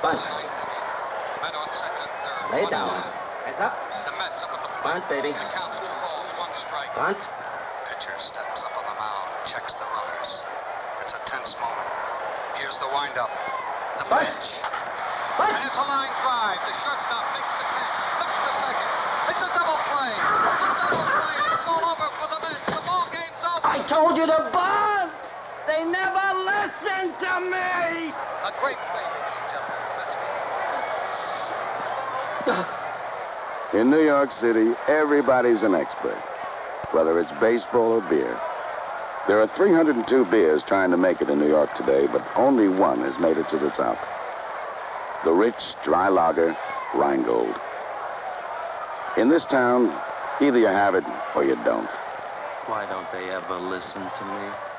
Bunt. Men on second and third. Lay down. Heads up. The Mets up at the Bunt, baby. The count's 2 balls, 1 strike. Bunt. Pitcher steps up on the mound, checks the runners. It's a tense moment. Here's the windup. The Bunt. pitch. Bunt. And it's a line drive. The shortstop makes the catch. Flips to second. It's a double play. A double play. It's all over for the Mets. The ball game's over. I told you to bunt. They never listen to me. A great play, ladies and gentlemen. In New York City, everybody's an expert, whether it's baseball or beer. There are 302 beers trying to make it in New York today, but only one has made it to the top. The rich, dry lager, Rheingold. In this town, either you have it or you don't. Why don't they ever listen to me?